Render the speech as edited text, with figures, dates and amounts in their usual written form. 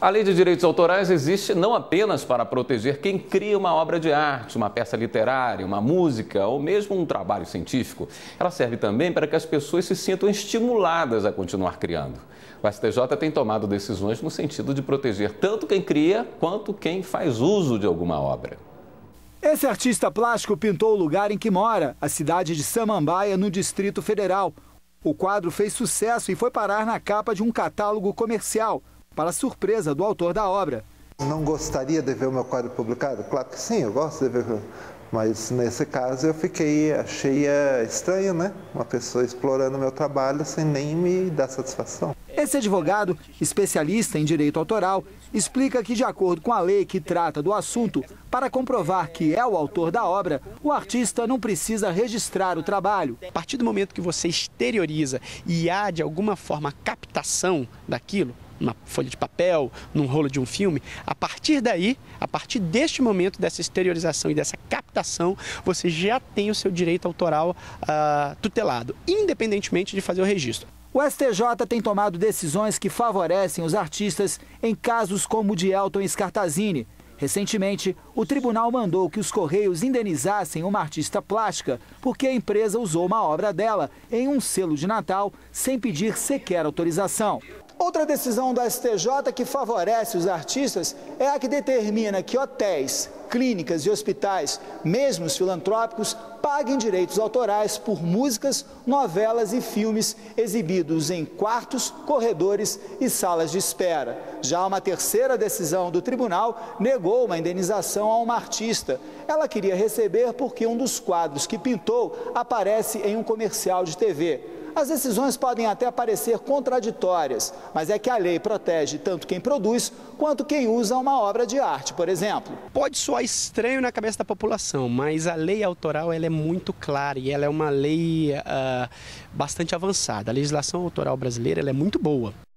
A lei de direitos autorais existe não apenas para proteger quem cria uma obra de arte, uma peça literária, uma música ou mesmo um trabalho científico. Ela serve também para que as pessoas se sintam estimuladas a continuar criando. O STJ tem tomado decisões no sentido de proteger tanto quem cria quanto quem faz uso de alguma obra. Esse artista plástico pintou o lugar em que mora, a cidade de Samambaia, no Distrito Federal. O quadro fez sucesso e foi parar na capa de um catálogo comercial, para surpresa do autor da obra. Não gostaria de ver o meu quadro publicado? Claro que sim, eu gosto de ver, mas nesse caso achei estranho, né? Uma pessoa explorando meu trabalho sem nem me dar satisfação. Esse advogado, especialista em direito autoral, explica que, de acordo com a lei que trata do assunto, para comprovar que é o autor da obra, o artista não precisa registrar o trabalho. A partir do momento que você exterioriza e há, de alguma forma, captação daquilo, numa folha de papel, num rolo de um filme, a partir daí, a partir deste momento, dessa exteriorização e dessa captação, você já tem o seu direito autoral tutelado, independentemente de fazer o registro. O STJ tem tomado decisões que favorecem os artistas em casos como o de Elton Scartazini. Recentemente, o tribunal mandou que os Correios indenizassem uma artista plástica porque a empresa usou uma obra dela em um selo de Natal sem pedir sequer autorização. Outra decisão do STJ que favorece os artistas é a que determina que hotéis, clínicas e hospitais, mesmo os filantrópicos, paguem direitos autorais por músicas, novelas e filmes exibidos em quartos, corredores e salas de espera. Já uma terceira decisão do tribunal negou uma indenização a uma artista. Ela queria receber porque um dos quadros que pintou aparece em um comercial de TV. As decisões podem até parecer contraditórias, mas é que a lei protege tanto quem produz quanto quem usa uma obra de arte, por exemplo. Pode soar estranho na cabeça da população, mas a lei autoral ela é muito clara e ela é uma lei bastante avançada. A legislação autoral brasileira ela é muito boa.